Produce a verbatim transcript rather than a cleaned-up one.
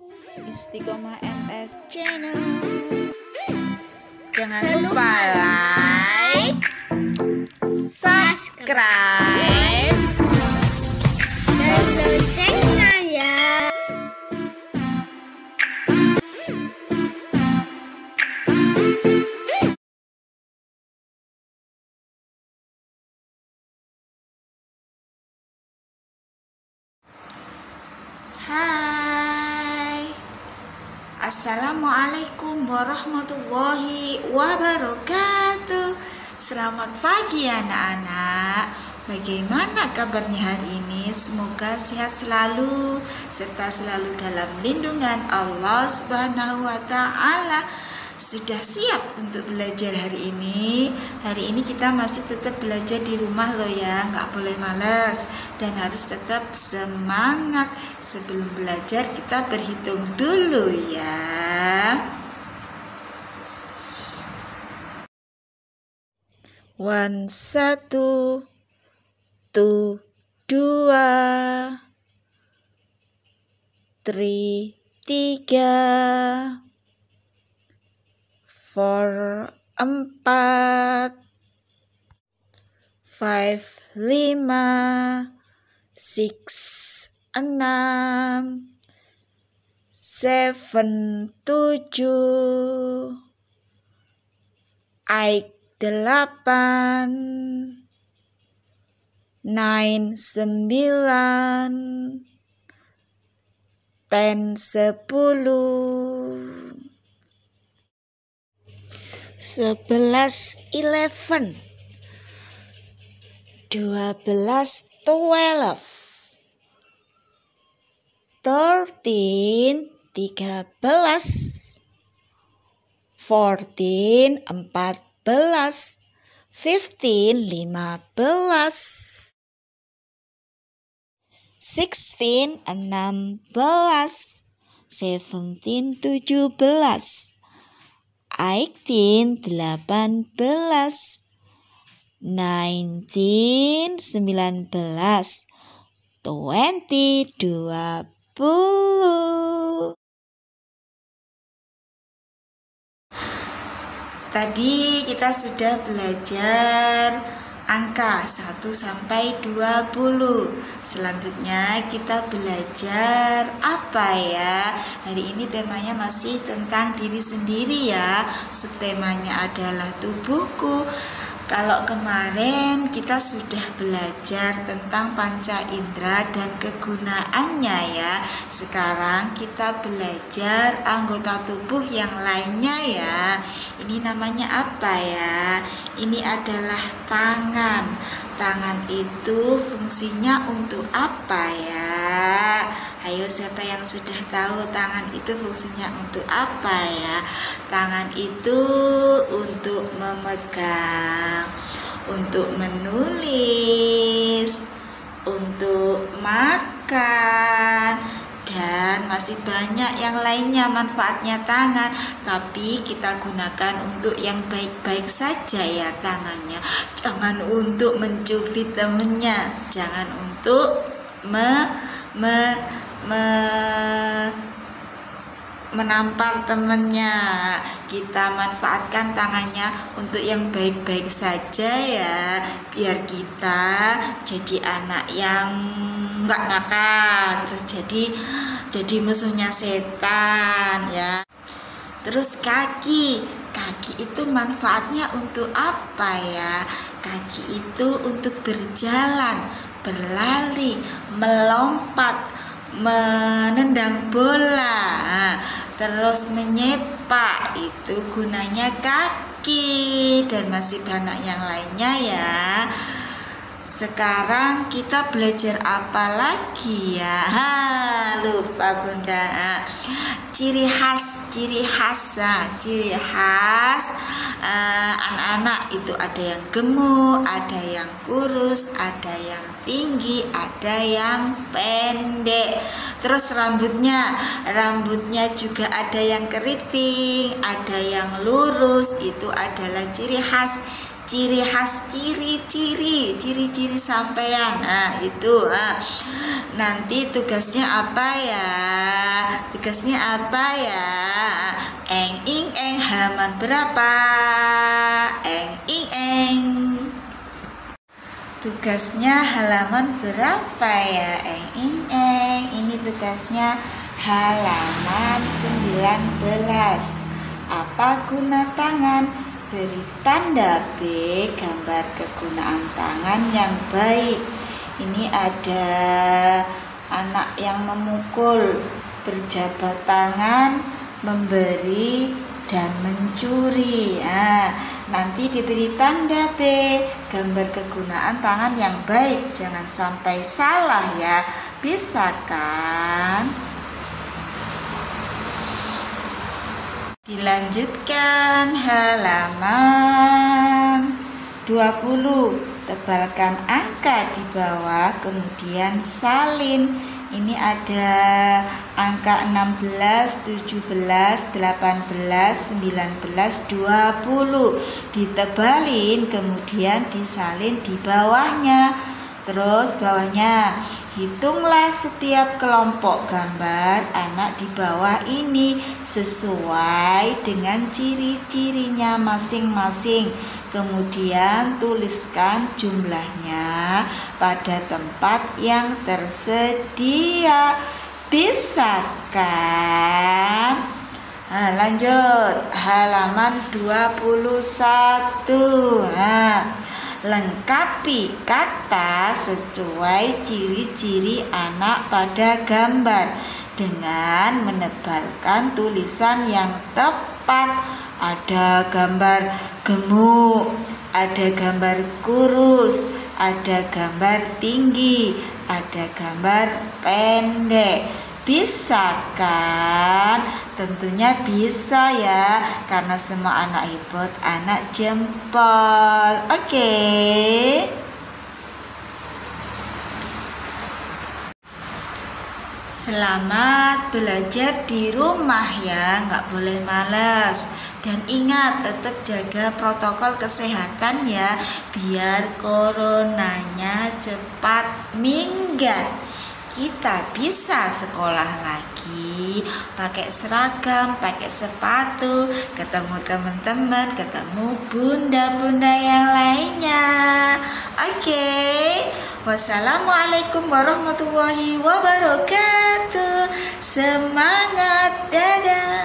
Istiqomah M S Channel. Jangan lupa like, subscribe, dan loncengnya ya. Hai, Assalamualaikum warahmatullahi wabarakatuh. Selamat pagi anak-anak. Bagaimana kabarnya hari ini? Semoga sehat selalu serta selalu dalam lindungan Allah Subhanahu wa taala. Sudah siap untuk belajar hari ini? Hari ini kita masih tetap belajar di rumah loh ya, nggak boleh malas dan harus tetap semangat. Sebelum belajar kita berhitung dulu ya. One, satu, two, dua, three, tiga, four, empat, five, lima, six, enam, seven, tujuh, eight, delapan, nine, sembilan, ten, sepuluh, sebelas, eleven, dua belas, twelve, thirteen, tiga belas, fourteen, empat belas, fifteen, lima belas, sixteen, enam belas, seventeen, tujuh belas, eighteen, delapan belas, nineteen, sembilan belas, twenty, dua puluh. Tadi kita sudah belajar angka satu sampai dua puluh. Selanjutnya kita belajar apa ya? Hari ini temanya masih tentang diri sendiri ya. Subtemanya adalah tubuhku. Kalau kemarin kita sudah belajar tentang panca indera dan kegunaannya ya. Sekarang kita belajar anggota tubuh yang lainnya ya. Ini namanya apa ya? Ini adalah tangan. Tangan itu fungsinya untuk apa ya? Ayo, siapa yang sudah tahu tangan itu fungsinya untuk apa ya? Tangan itu untuk memegang, untuk menulis, untuk makan, dan masih banyak yang lainnya manfaatnya tangan. Tapi kita gunakan untuk yang baik-baik saja ya tangannya. Jangan untuk mencubit temennya, jangan untuk me, me Me, menampar temennya. Kita manfaatkan tangannya untuk yang baik-baik saja ya, biar kita jadi anak yang nggak nakal, terus jadi jadi musuhnya setan ya. Terus kaki, kaki itu manfaatnya untuk apa ya? Kaki itu untuk berjalan, berlari, melompat, menendang bola, terus menyepak. Itu gunanya kaki, dan masih banyak yang lainnya ya. Sekarang kita belajar apa lagi ya? Ha, lupa bunda. Ciri khas, ciri khas, nah, ciri khas uh, anak-anak itu ada yang gemuk, ada yang kurus, ada yang tinggi, ada yang pendek. Terus rambutnya, rambutnya juga ada yang keriting, ada yang lurus. Itu adalah ciri khas ciri khas, ciri-ciri, ciri-ciri sampean. Nah, itu. Nah, nanti tugasnya apa ya? Tugasnya apa ya? Eng ing eng, halaman berapa? Eng ing eng. Tugasnya halaman berapa ya? Eng ing eng. Ini tugasnya halaman sembilan belas. Apa guna tangan? Beri tanda B, gambar kegunaan tangan yang baik. Ini ada anak yang memukul, berjabat tangan, memberi, dan mencuri. Nah, nanti diberi tanda B, gambar kegunaan tangan yang baik. Jangan sampai salah ya. Bisa kan? Dilanjutkan halaman dua puluh. Tebalkan angka di bawah, kemudian salin. Ini ada angka enam belas, tujuh belas, delapan belas, sembilan belas, dua puluh. Ditebalin, kemudian disalin di bawahnya. Terus bawahnya, hitunglah setiap kelompok gambar anak di bawah ini sesuai dengan ciri-cirinya masing-masing. Kemudian tuliskan jumlahnya pada tempat yang tersedia. Bisa kan? Nah, lanjut halaman dua puluh satu. Nah, lengkapi kata sesuai ciri-ciri anak pada gambar dengan menebalkan tulisan yang tepat. Ada gambar gemuk, ada gambar kurus, ada gambar tinggi, ada gambar pendek. Bisa kan? Tentunya bisa ya, karena semua anak hebat, anak jempol. Oke. Selamat belajar di rumah ya, nggak boleh malas. Dan ingat, tetap jaga protokol kesehatan ya, biar coronanya cepat minggat. Kita bisa sekolah lagi, pakai seragam, pakai sepatu, ketemu teman-teman, ketemu bunda-bunda yang lainnya. Oke, wassalamualaikum warahmatullahi wabarakatuh. Semangat, dadah.